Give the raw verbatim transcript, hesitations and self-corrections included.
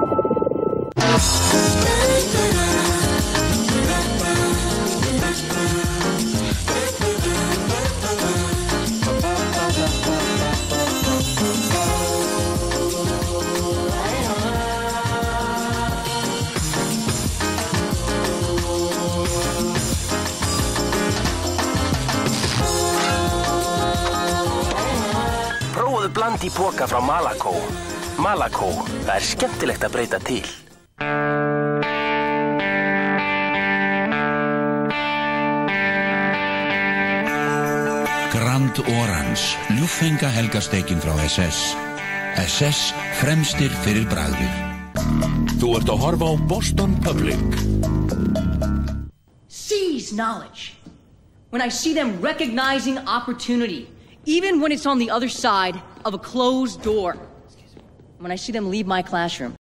Bland í poka frá Malaco. Malaco, það er skemmtilegt að breyta til. Grand Orange, ljúffenga helgasteikin frá S S. S S fremstir fyrir bragðið. Þú ert að horfa á Boston Public. Seize knowledge. When I see them recognizing opportunity, even when it's on the other side of a closed door. When I see them leave my classroom.